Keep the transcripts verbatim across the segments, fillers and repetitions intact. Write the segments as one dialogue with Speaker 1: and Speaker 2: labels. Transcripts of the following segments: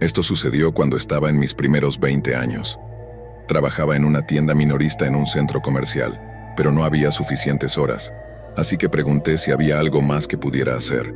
Speaker 1: Esto sucedió cuando estaba en mis primeros veinte años. Trabajaba en una tienda minorista en un centro comercial, pero no había suficientes horas, así que pregunté si había algo más que pudiera hacer.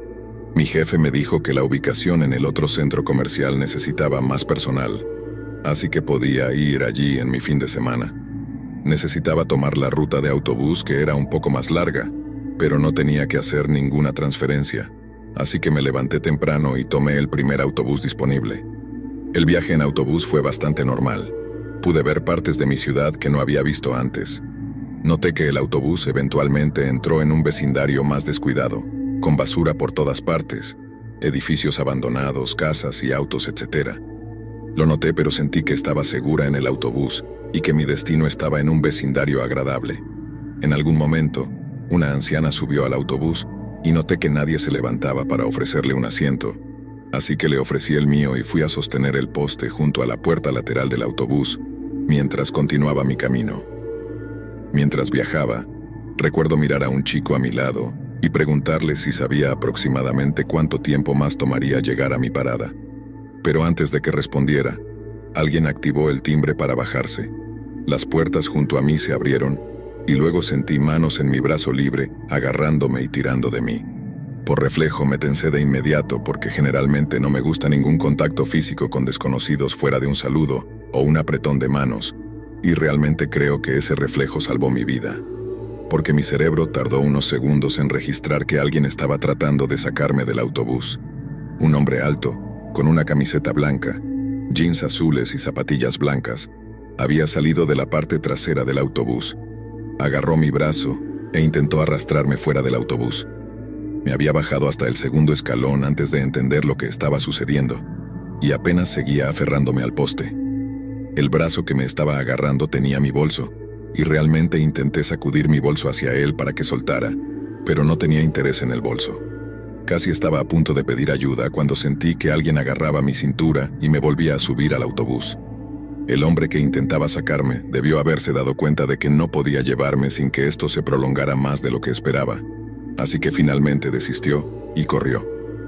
Speaker 1: Mi jefe me dijo que la ubicación en el otro centro comercial necesitaba más personal, así que podía ir allí en mi fin de semana. Necesitaba tomar la ruta de autobús, que era un poco más larga, pero no tenía que hacer ninguna transferencia, así que me levanté temprano y tomé el primer autobús disponible. El viaje en autobús fue bastante normal. Pude ver partes de mi ciudad que no había visto antes. Noté que el autobús eventualmente entró en un vecindario más descuidado, con basura por todas partes, edificios abandonados, casas y autos, etcétera. Lo noté, pero sentí que estaba segura en el autobús y que mi destino estaba en un vecindario agradable. En algún momento, una anciana subió al autobús y noté que nadie se levantaba para ofrecerle un asiento, así que le ofrecí el mío y fui a sostener el poste junto a la puerta lateral del autobús mientras continuaba mi camino. Mientras viajaba, recuerdo mirar a un chico a mi lado y preguntarle si sabía aproximadamente cuánto tiempo más tomaría llegar a mi parada. Pero antes de que respondiera, alguien activó el timbre para bajarse. Las puertas junto a mí se abrieron y luego sentí manos en mi brazo libre agarrándome y tirando de mí. Por reflejo me tensé de inmediato porque generalmente no me gusta ningún contacto físico con desconocidos fuera de un saludo o un apretón de manos, y realmente creo que ese reflejo salvó mi vida, porque mi cerebro tardó unos segundos en registrar que alguien estaba tratando de sacarme del autobús. Un hombre alto, con una camiseta blanca, jeans azules y zapatillas blancas, había salido de la parte trasera del autobús. Agarró mi brazo e intentó arrastrarme fuera del autobús. Me había bajado hasta el segundo escalón antes de entender lo que estaba sucediendo, y apenas seguía aferrándome al poste. El brazo que me estaba agarrando tenía mi bolso, y realmente intenté sacudir mi bolso hacia él para que soltara, pero no tenía interés en el bolso. Casi estaba a punto de pedir ayuda cuando sentí que alguien agarraba mi cintura y me volvía a subir al autobús. El hombre que intentaba sacarme debió haberse dado cuenta de que no podía llevarme sin que esto se prolongara más de lo que esperaba, así que finalmente desistió y corrió.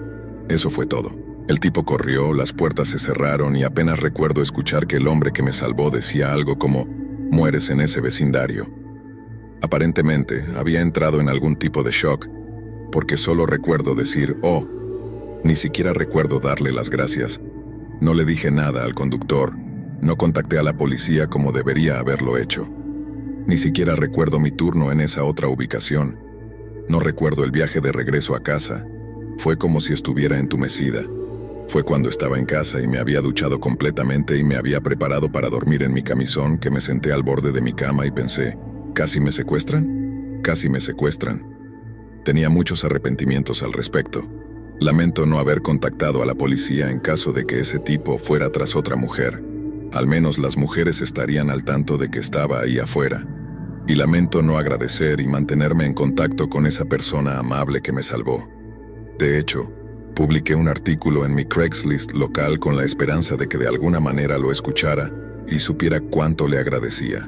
Speaker 1: Eso fue todo. El tipo corrió, las puertas se cerraron y apenas recuerdo escuchar que el hombre que me salvó decía algo como «mueres en ese vecindario». Aparentemente había entrado en algún tipo de shock, porque solo recuerdo decir «oh». Ni siquiera recuerdo darle las gracias. No le dije nada al conductor, no contacté a la policía como debería haberlo hecho. Ni siquiera recuerdo mi turno en esa otra ubicación. No recuerdo el viaje de regreso a casa. Fue como si estuviera entumecida. Fue cuando estaba en casa y me había duchado completamente y me había preparado para dormir en mi camisón que me senté al borde de mi cama y pensé, ¿casi me secuestran? Casi me secuestran. Tenía muchos arrepentimientos al respecto. Lamento no haber contactado a la policía en caso de que ese tipo fuera tras otra mujer. Al menos las mujeres estarían al tanto de que estaba ahí afuera. Y lamento no agradecer y mantenerme en contacto con esa persona amable que me salvó. De hecho, publiqué un artículo en mi Craigslist local con la esperanza de que de alguna manera lo escuchara y supiera cuánto le agradecía.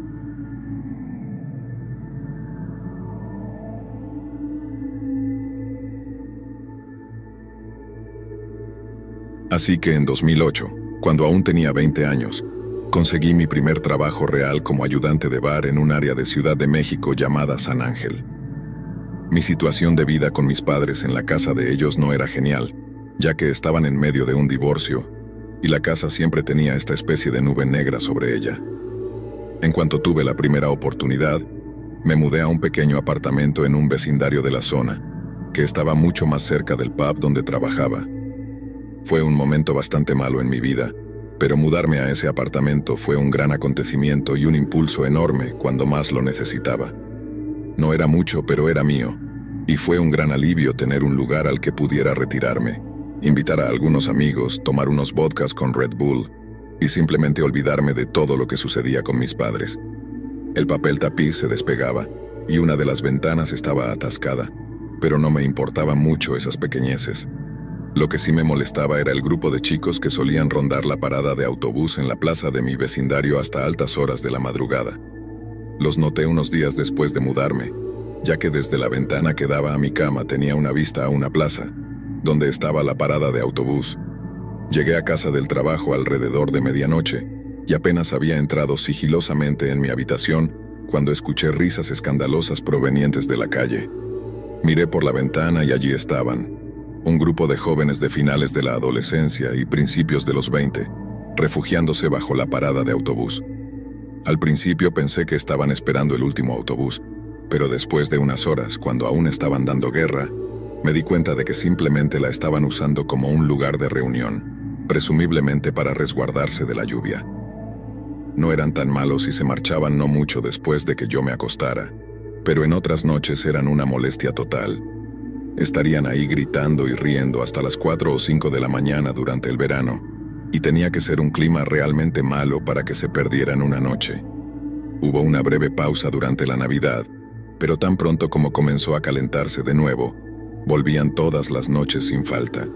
Speaker 1: Así que en dos mil ocho, cuando aún tenía veinte años, conseguí mi primer trabajo real como ayudante de bar en un área de Ciudad de México llamada San Ángel. Mi situación de vida con mis padres en la casa de ellos no era genial, ya que estaban en medio de un divorcio, y la casa siempre tenía esta especie de nube negra sobre ella. En cuanto tuve la primera oportunidad, me mudé a un pequeño apartamento en un vecindario de la zona, que estaba mucho más cerca del pub donde trabajaba. Fue un momento bastante malo en mi vida, pero mudarme a ese apartamento fue un gran acontecimiento y un impulso enorme cuando más lo necesitaba. No era mucho, pero era mío, y fue un gran alivio tener un lugar al que pudiera retirarme, invitar a algunos amigos, tomar unos vodkas con Red Bull, y simplemente olvidarme de todo lo que sucedía con mis padres. El papel tapiz se despegaba, y una de las ventanas estaba atascada, pero no me importaban mucho esas pequeñeces. Lo que sí me molestaba era el grupo de chicos que solían rondar la parada de autobús en la plaza de mi vecindario hasta altas horas de la madrugada. Los noté unos días después de mudarme, ya que desde la ventana que daba a mi cama tenía una vista a una plaza, donde estaba la parada de autobús. Llegué a casa del trabajo alrededor de medianoche y apenas había entrado sigilosamente en mi habitación cuando escuché risas escandalosas provenientes de la calle. Miré por la ventana y allí estaban, un grupo de jóvenes de finales de la adolescencia y principios de los veinte, refugiándose bajo la parada de autobús. Al principio pensé que estaban esperando el último autobús, pero después de unas horas, cuando aún estaban dando guerra, me di cuenta de que simplemente la estaban usando como un lugar de reunión, presumiblemente para resguardarse de la lluvia. No eran tan malos y se marchaban no mucho después de que yo me acostara, pero en otras noches eran una molestia total. Estarían ahí gritando y riendo hasta las cuatro o cinco de la mañana durante el verano, y tenía que ser un clima realmente malo para que se perdieran una noche. Hubo una breve pausa durante la Navidad, pero tan pronto como comenzó a calentarse de nuevo, volvían todas las noches sin falta.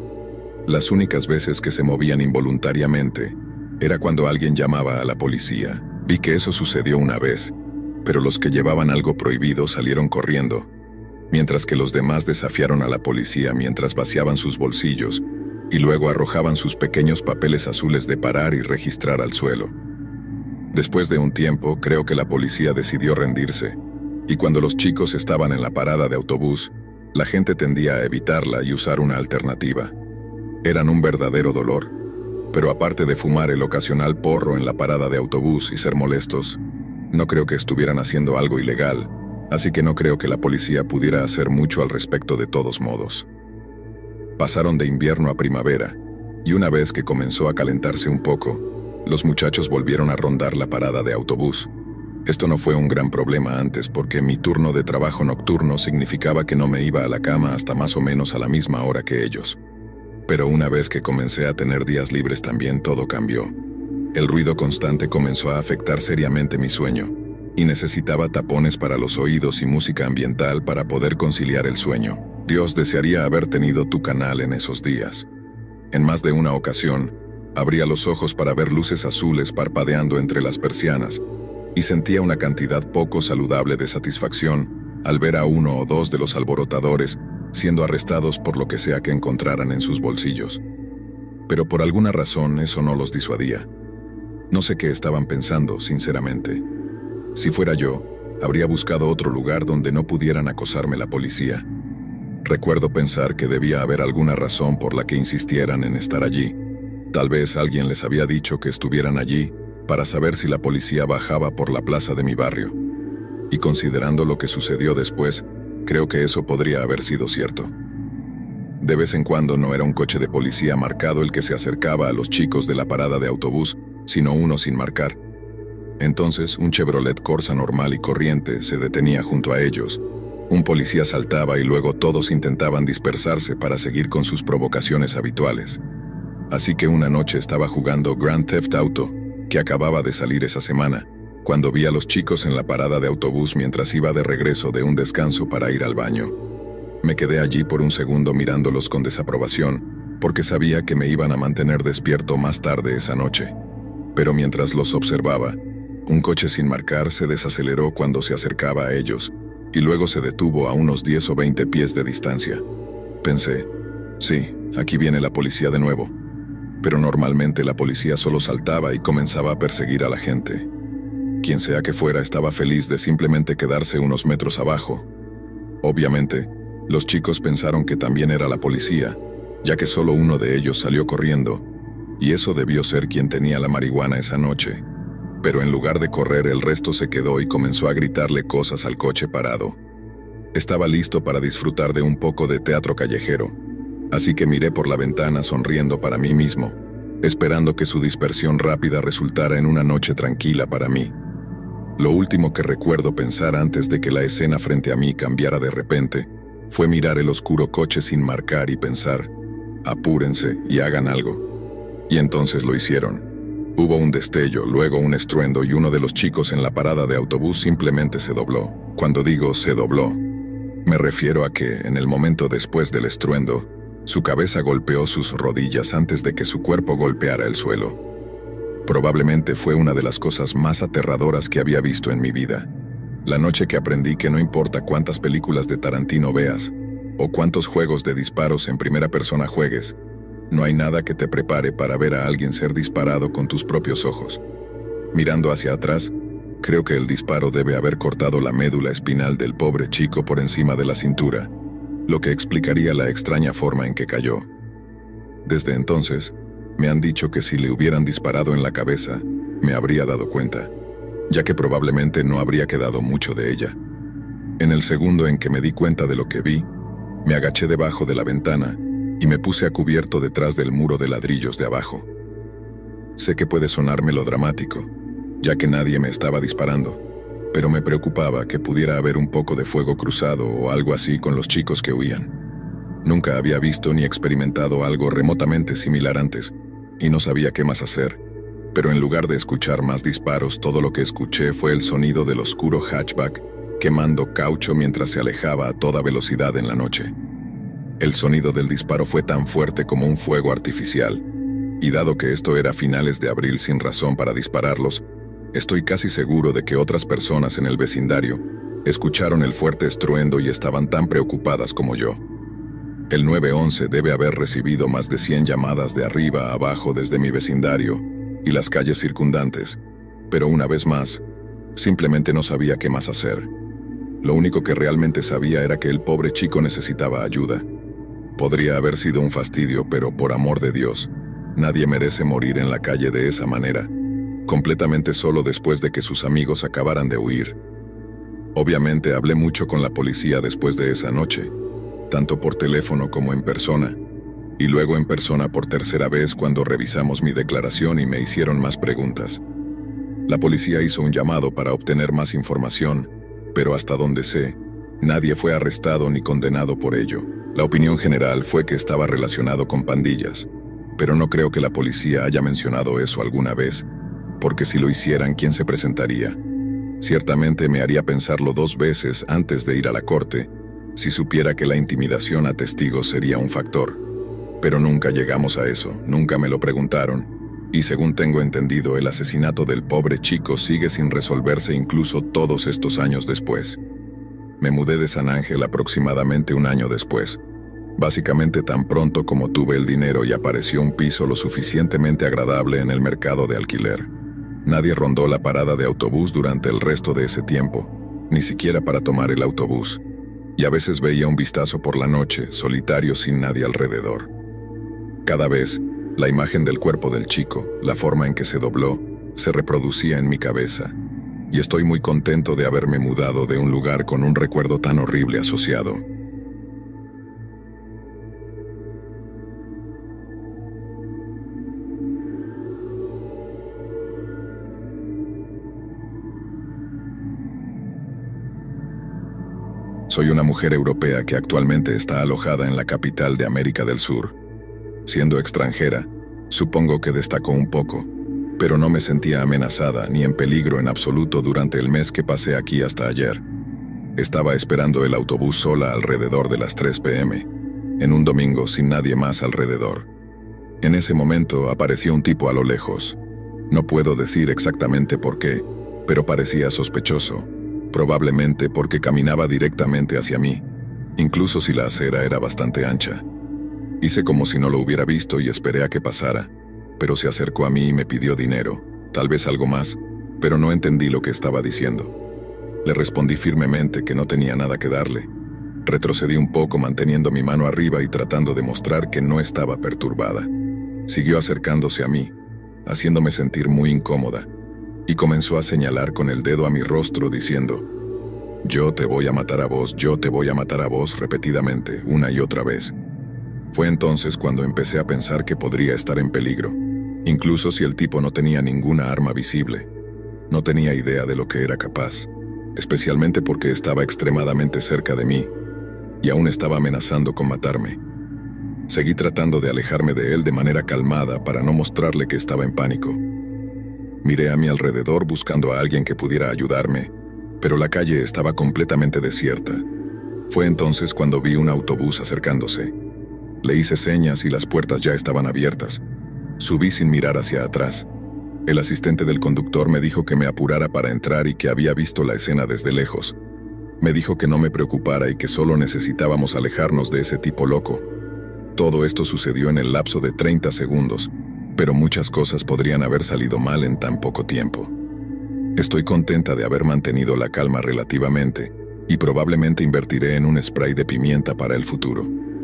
Speaker 1: Las únicas veces que se movían involuntariamente era cuando alguien llamaba a la policía. Vi que eso sucedió una vez, pero los que llevaban algo prohibido salieron corriendo, mientras que los demás desafiaron a la policía mientras vaciaban sus bolsillos y luego arrojaban sus pequeños papeles azules de parar y registrar al suelo. Después de un tiempo, creo que la policía decidió rendirse, y cuando los chicos estaban en la parada de autobús, la gente tendía a evitarla y usar una alternativa. Eran un verdadero dolor, pero aparte de fumar el ocasional porro en la parada de autobús y ser molestos, no creo que estuvieran haciendo algo ilegal, así que no creo que la policía pudiera hacer mucho al respecto de todos modos. Pasaron de invierno a primavera, y una vez que comenzó a calentarse un poco, los muchachos volvieron a rondar la parada de autobús. Esto no fue un gran problema antes porque mi turno de trabajo nocturno significaba que no me iba a la cama hasta más o menos a la misma hora que ellos. Pero una vez que comencé a tener días libres también todo cambió. El ruido constante comenzó a afectar seriamente mi sueño, y necesitaba tapones para los oídos y música ambiental para poder conciliar el sueño. Dios desearía haber tenido tu canal en esos días. En más de una ocasión, abría los ojos para ver luces azules parpadeando entre las persianas, y sentía una cantidad poco saludable de satisfacción al ver a uno o dos de los alborotadores siendo arrestados por lo que sea que encontraran en sus bolsillos. Pero por alguna razón eso no los disuadía. No sé qué estaban pensando, sinceramente. Si fuera yo, habría buscado otro lugar donde no pudieran acosarme la policía. Recuerdo pensar que debía haber alguna razón por la que insistieran en estar allí. Tal vez alguien les había dicho que estuvieran allí para saber si la policía bajaba por la plaza de mi barrio. Y considerando lo que sucedió después, creo que eso podría haber sido cierto. De vez en cuando no era un coche de policía marcado el que se acercaba a los chicos de la parada de autobús, sino uno sin marcar. Entonces, un Chevrolet Corsa normal y corriente se detenía junto a ellos. Un policía saltaba y luego todos intentaban dispersarse para seguir con sus provocaciones habituales. Así que una noche estaba jugando Grand Theft Auto, que acababa de salir esa semana, cuando vi a los chicos en la parada de autobús mientras iba de regreso de un descanso para ir al baño. Me quedé allí por un segundo mirándolos con desaprobación, porque sabía que me iban a mantener despierto más tarde esa noche. Pero mientras los observaba, un coche sin marcar se desaceleró cuando se acercaba a ellos, y luego se detuvo a unos diez o veinte pies de distancia. Pensé, sí, aquí viene la policía de nuevo. Pero normalmente la policía solo saltaba y comenzaba a perseguir a la gente. Quien sea que fuera estaba feliz de simplemente quedarse unos metros abajo. Obviamente, los chicos pensaron que también era la policía, ya que solo uno de ellos salió corriendo, y eso debió ser quien tenía la marihuana esa noche. Pero en lugar de correr, el resto se quedó y comenzó a gritarle cosas al coche parado. Estaba listo para disfrutar de un poco de teatro callejero, así que miré por la ventana sonriendo para mí mismo, esperando que su dispersión rápida resultara en una noche tranquila para mí. Lo último que recuerdo pensar antes de que la escena frente a mí cambiara de repente fue mirar el oscuro coche sin marcar y pensar, apúrense y hagan algo. Y entonces lo hicieron. Hubo un destello, luego un estruendo y uno de los chicos en la parada de autobús simplemente se dobló. Cuando digo se dobló, me refiero a que, en el momento después del estruendo, su cabeza golpeó sus rodillas antes de que su cuerpo golpeara el suelo. Probablemente fue una de las cosas más aterradoras que había visto en mi vida. La noche que aprendí que no importa cuántas películas de Tarantino veas, o cuántos juegos de disparos en primera persona juegues, No hay nada que te prepare para ver a alguien ser disparado con tus propios ojos. Mirando hacia atrás, creo que el disparo debe haber cortado la médula espinal del pobre chico por encima de la cintura, lo que explicaría la extraña forma en que cayó. Desde entonces, me han dicho que si le hubieran disparado en la cabeza, me habría dado cuenta, ya que probablemente no habría quedado mucho de ella. En el segundo en que me di cuenta de lo que vi, me agaché debajo de la ventana y me puse a cubierto detrás del muro de ladrillos de abajo. Sé que puede sonar melodramático, ya que nadie me estaba disparando, pero me preocupaba que pudiera haber un poco de fuego cruzado o algo así con los chicos que huían. Nunca había visto ni experimentado algo remotamente similar antes, y no sabía qué más hacer, pero en lugar de escuchar más disparos, todo lo que escuché fue el sonido del oscuro hatchback quemando caucho mientras se alejaba a toda velocidad en la noche. El sonido del disparo fue tan fuerte como un fuego artificial, y dado que esto era finales de abril sin razón para dispararlos, estoy casi seguro de que otras personas en el vecindario escucharon el fuerte estruendo y estaban tan preocupadas como yo. El nueve once debe haber recibido más de cien llamadas de arriba a abajo desde mi vecindario y las calles circundantes, pero una vez más, simplemente no sabía qué más hacer. Lo único que realmente sabía era que el pobre chico necesitaba ayuda. Podría haber sido un fastidio, pero por amor de Dios, nadie merece morir en la calle de esa manera, completamente solo después de que sus amigos acabaran de huir. Obviamente hablé mucho con la policía después de esa noche, tanto por teléfono como en persona, y luego en persona por tercera vez cuando revisamos mi declaración y me hicieron más preguntas. La policía hizo un llamado para obtener más información, pero hasta donde sé, nadie fue arrestado ni condenado por ello. La opinión general fue que estaba relacionado con pandillas, pero no creo que la policía haya mencionado eso alguna vez, porque si lo hicieran, ¿quién se presentaría? Ciertamente me haría pensarlo dos veces antes de ir a la corte, si supiera que la intimidación a testigos sería un factor. Pero nunca llegamos a eso, nunca me lo preguntaron, y según tengo entendido, el asesinato del pobre chico sigue sin resolverse incluso todos estos años después. Me mudé de San Ángel aproximadamente un año después, básicamente tan pronto como tuve el dinero y apareció un piso lo suficientemente agradable en el mercado de alquiler. Nadie rondó la parada de autobús durante el resto de ese tiempo, ni siquiera para tomar el autobús, y a veces veía un vistazo por la noche, solitario sin nadie alrededor. Cada vez, la imagen del cuerpo del chico, la forma en que se dobló, se reproducía en mi cabeza, y estoy muy contento de haberme mudado de un lugar con un recuerdo tan horrible asociado. Soy una mujer europea que actualmente está alojada en la capital de América del Sur. Siendo extranjera, supongo que destacó un poco, pero no me sentía amenazada ni en peligro en absoluto durante el mes que pasé aquí hasta ayer. Estaba esperando el autobús sola alrededor de las tres pe eme, en un domingo sin nadie más alrededor. En ese momento apareció un tipo a lo lejos. No puedo decir exactamente por qué, pero parecía sospechoso, probablemente porque caminaba directamente hacia mí, incluso si la acera era bastante ancha. Hice como si no lo hubiera visto y esperé a que pasara, pero se acercó a mí y me pidió dinero, tal vez algo más, pero no entendí lo que estaba diciendo. Le respondí firmemente que no tenía nada que darle. Retrocedí un poco manteniendo mi mano arriba y tratando de mostrar que no estaba perturbada. Siguió acercándose a mí, haciéndome sentir muy incómoda, y comenzó a señalar con el dedo a mi rostro diciendo: «Yo te voy a matar a vos, yo te voy a matar a vos», repetidamente, una y otra vez. Fue entonces cuando empecé a pensar que podría estar en peligro, incluso si el tipo no tenía ninguna arma visible. No tenía idea de lo que era capaz, especialmente porque estaba extremadamente cerca de mí, y aún estaba amenazando con matarme. Seguí tratando de alejarme de él de manera calmada para no mostrarle que estaba en pánico. Miré a mi alrededor buscando a alguien que pudiera ayudarme, pero la calle estaba completamente desierta. Fue entonces cuando vi un autobús acercándose. Le hice señas y las puertas ya estaban abiertas. Subí sin mirar hacia atrás. El asistente del conductor me dijo que me apurara para entrar y que había visto la escena desde lejos. Me dijo que no me preocupara y que solo necesitábamos alejarnos de ese tipo loco. Todo esto sucedió en el lapso de treinta segundos, pero muchas cosas podrían haber salido mal en tan poco tiempo. Estoy contenta de haber mantenido la calma relativamente, y probablemente invertiré en un spray de pimienta para el futuro.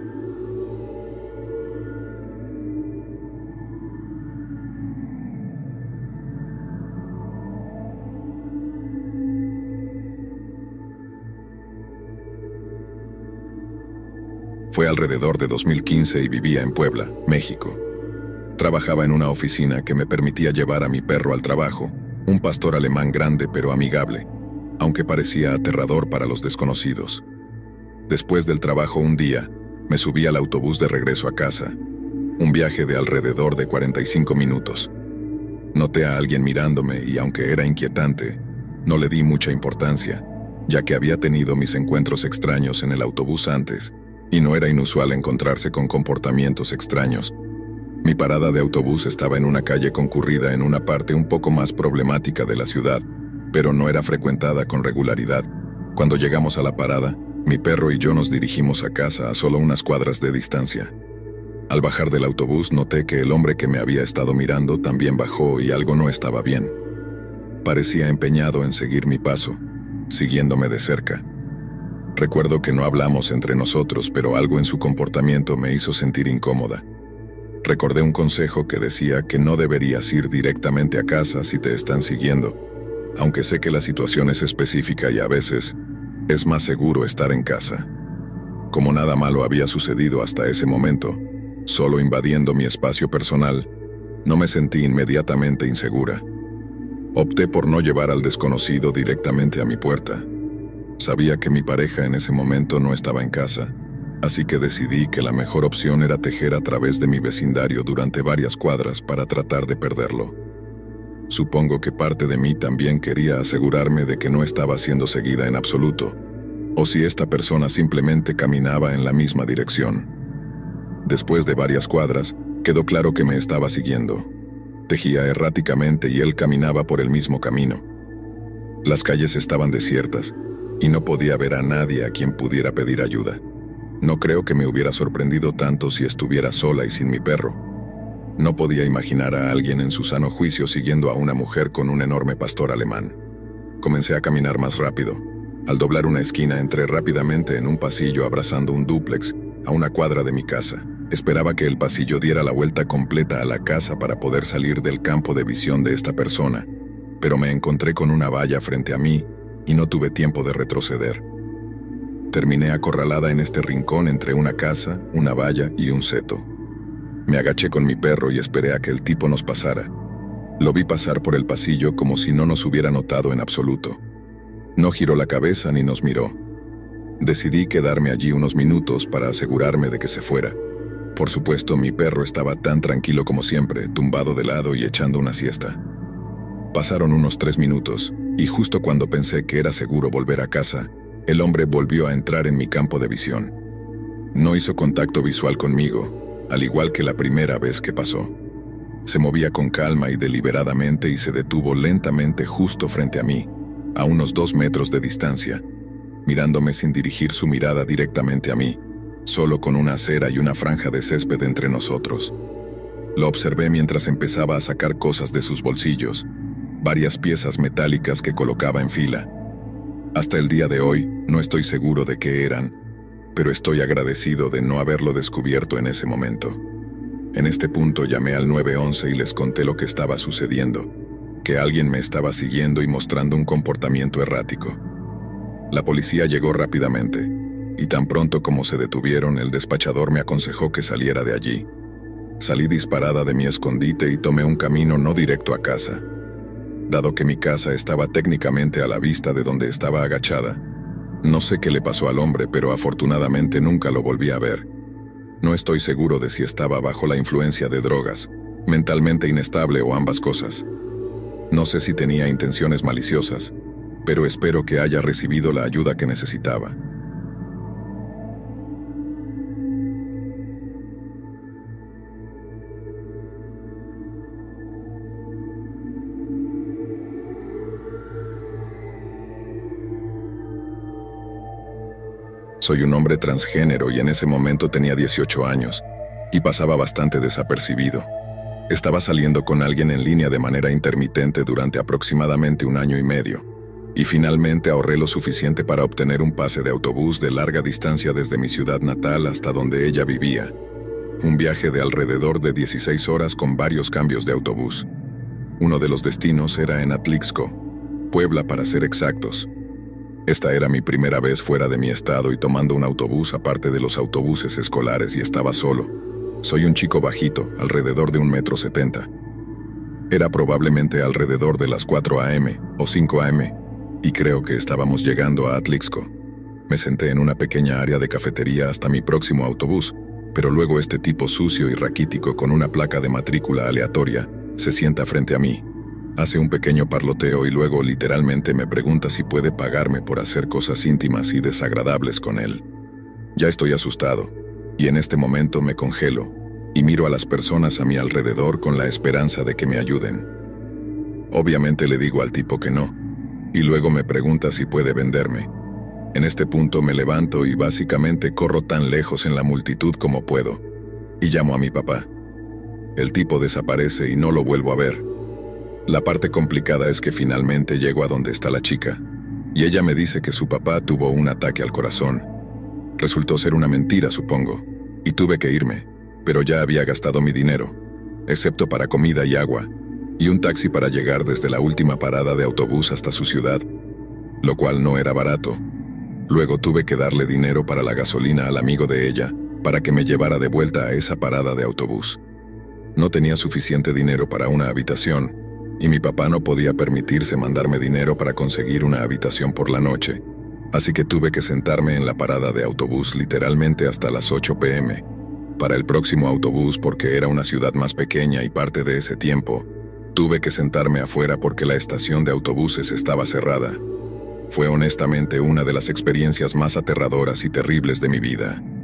Speaker 1: Fue alrededor de dos mil quince y vivía en Puebla, México. Trabajaba en una oficina que me permitía llevar a mi perro al trabajo, un pastor alemán grande pero amigable, aunque parecía aterrador para los desconocidos. Después del trabajo un día, me subí al autobús de regreso a casa, un viaje de alrededor de cuarenta y cinco minutos. Noté a alguien mirándome y aunque era inquietante, no le di mucha importancia, ya que había tenido mis encuentros extraños en el autobús antes, y no era inusual encontrarse con comportamientos extraños. Mi parada de autobús estaba en una calle concurrida en una parte un poco más problemática de la ciudad, pero no era frecuentada con regularidad. Cuando llegamos a la parada, mi perro y yo nos dirigimos a casa a solo unas cuadras de distancia. Al bajar del autobús noté que el hombre que me había estado mirando también bajó y algo no estaba bien. Parecía empeñado en seguir mi paso, siguiéndome de cerca. Recuerdo que no hablamos entre nosotros, pero algo en su comportamiento me hizo sentir incómoda. Recordé un consejo que decía que no deberías ir directamente a casa si te están siguiendo, aunque sé que la situación es específica y a veces es más seguro estar en casa. Como nada malo había sucedido hasta ese momento, solo invadiendo mi espacio personal, no me sentí inmediatamente insegura. Opté por no llevar al desconocido directamente a mi puerta. Sabía que mi pareja en ese momento no estaba en casa, así que decidí que la mejor opción era tejer a través de mi vecindario durante varias cuadras para tratar de perderlo. Supongo que parte de mí también quería asegurarme de que no estaba siendo seguida en absoluto, o si esta persona simplemente caminaba en la misma dirección. Después de varias cuadras, quedó claro que me estaba siguiendo. Tejía erráticamente y él caminaba por el mismo camino. Las calles estaban desiertas, y no podía ver a nadie a quien pudiera pedir ayuda. No creo que me hubiera sorprendido tanto si estuviera sola y sin mi perro. No podía imaginar a alguien en su sano juicio siguiendo a una mujer con un enorme pastor alemán. Comencé a caminar más rápido. Al doblar una esquina entré rápidamente en un pasillo abrazando un dúplex a una cuadra de mi casa. Esperaba que el pasillo diera la vuelta completa a la casa para poder salir del campo de visión de esta persona, pero me encontré con una valla frente a mí y no tuve tiempo de retroceder. Terminé acorralada en este rincón entre una casa, una valla y un seto. Me agaché con mi perro y esperé a que el tipo nos pasara. Lo vi pasar por el pasillo como si no nos hubiera notado en absoluto. No giró la cabeza ni nos miró. Decidí quedarme allí unos minutos para asegurarme de que se fuera. Por supuesto, mi perro estaba tan tranquilo como siempre, tumbado de lado y echando una siesta. Pasaron unos tres minutos, y justo cuando pensé que era seguro volver a casa, el hombre volvió a entrar en mi campo de visión. No hizo contacto visual conmigo, al igual que la primera vez que pasó. Se movía con calma y deliberadamente y se detuvo lentamente justo frente a mí, a unos dos metros de distancia, mirándome sin dirigir su mirada directamente a mí, solo con una acera y una franja de césped entre nosotros. Lo observé mientras empezaba a sacar cosas de sus bolsillos, varias piezas metálicas que colocaba en fila. Hasta el día de hoy, no estoy seguro de qué eran, pero estoy agradecido de no haberlo descubierto en ese momento. En este punto llamé al nueve once y les conté lo que estaba sucediendo, que alguien me estaba siguiendo y mostrando un comportamiento errático. La policía llegó rápidamente, y tan pronto como se detuvieron, el despachador me aconsejó que saliera de allí. Salí disparada de mi escondite y tomé un camino no directo a casa. Dado que mi casa estaba técnicamente a la vista de donde estaba agachada, no sé qué le pasó al hombre, pero afortunadamente nunca lo volví a ver. No estoy seguro de si estaba bajo la influencia de drogas, mentalmente inestable o ambas cosas. No sé si tenía intenciones maliciosas, pero espero que haya recibido la ayuda que necesitaba. Soy un hombre transgénero y en ese momento tenía dieciocho años, y pasaba bastante desapercibido. Estaba saliendo con alguien en línea de manera intermitente durante aproximadamente un año y medio, y finalmente ahorré lo suficiente para obtener un pase de autobús de larga distancia desde mi ciudad natal hasta donde ella vivía. Un viaje de alrededor de dieciséis horas con varios cambios de autobús. Uno de los destinos era en Atlixco, Puebla para ser exactos. Esta era mi primera vez fuera de mi estado y tomando un autobús aparte de los autobuses escolares y estaba solo. Soy un chico bajito, alrededor de un metro setenta. Era probablemente alrededor de las cuatro a eme o cinco a eme, y creo que estábamos llegando a Atlixco. Me senté en una pequeña área de cafetería hasta mi próximo autobús, pero luego este tipo sucio y raquítico con una placa de matrícula aleatoria se sienta frente a mí. Hace un pequeño parloteo y luego literalmente me pregunta si puede pagarme por hacer cosas íntimas y desagradables con él. Ya estoy asustado, y en este momento me congelo y miro a las personas a mi alrededor con la esperanza de que me ayuden. Obviamente le digo al tipo que no, y luego me pregunta si puede venderme. En este punto me levanto y básicamente corro tan lejos en la multitud como puedo, y llamo a mi papá. El tipo desaparece y no lo vuelvo a ver. La parte complicada es que finalmente llego a donde está la chica, y ella me dice que su papá tuvo un ataque al corazón. Resultó ser una mentira, supongo, y tuve que irme, pero ya había gastado mi dinero, excepto para comida y agua, y un taxi para llegar desde la última parada de autobús hasta su ciudad, lo cual no era barato. Luego tuve que darle dinero para la gasolina al amigo de ella, para que me llevara de vuelta a esa parada de autobús. No tenía suficiente dinero para una habitación, y mi papá no podía permitirse mandarme dinero para conseguir una habitación por la noche, así que tuve que sentarme en la parada de autobús literalmente hasta las ocho pe eme, para el próximo autobús porque era una ciudad más pequeña y parte de ese tiempo, tuve que sentarme afuera porque la estación de autobuses estaba cerrada. Fue honestamente una de las experiencias más aterradoras y terribles de mi vida.